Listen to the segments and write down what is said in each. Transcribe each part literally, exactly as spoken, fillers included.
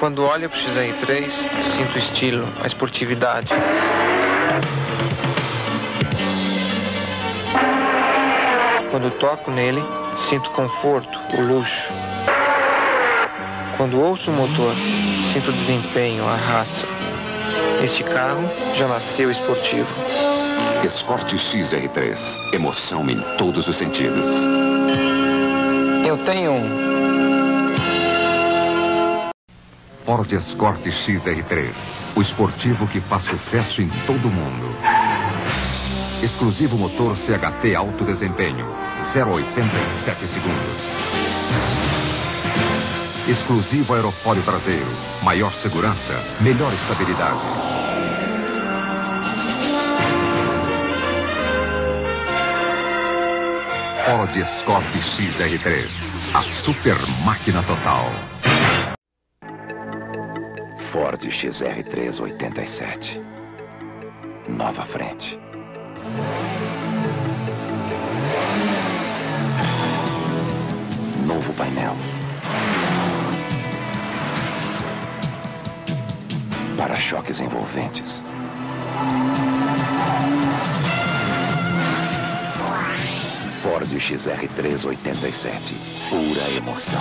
Quando olho para o X R três, sinto o estilo, a esportividade. Quando toco nele, sinto o conforto, o luxo. Quando ouço o motor, sinto o desempenho, a raça. Este carro já nasceu esportivo. Escort X R três. Emoção em todos os sentidos. Eu tenho um. Ford Escort X R três. O esportivo que faz sucesso em todo o mundo. Exclusivo motor C H T alto desempenho. zero a oitenta e sete segundos. Exclusivo aerofólio traseiro. Maior segurança, melhor estabilidade. Ford Escort X R três. A super máquina total. Ford X R três oitenta e sete. Nova frente. Novo painel. Para-choques envolventes. Ford X R três oitenta e sete. Pura emoção.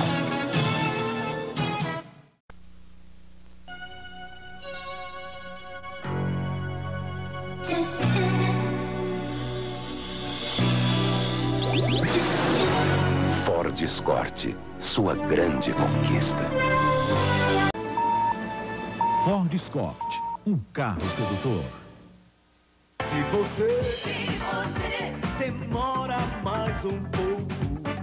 Ford Escort, sua grande conquista. Ford Escort, um carro sedutor. Se você, Se você demora mais um pouco,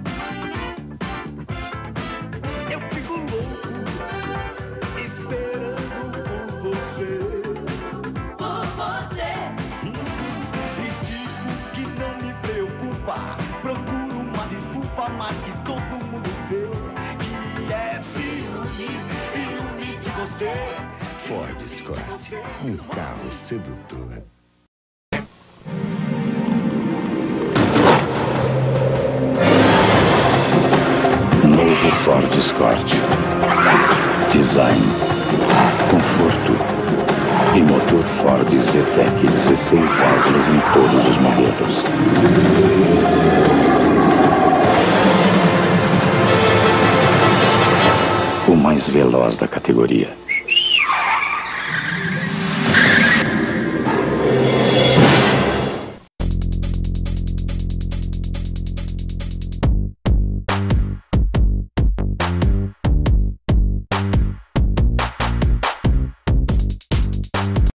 eu fico louco, esperando por você. Por você. E digo que não me preocupa, procuro uma desculpa, mas que todo mundo vê que é ciúme, ciúme de você. Ford Escort, um carro sedutor. Novo Ford Escort. Design, conforto e motor Ford Zetec dezesseis válvulas em todos os modelos. O mais veloz da categoria.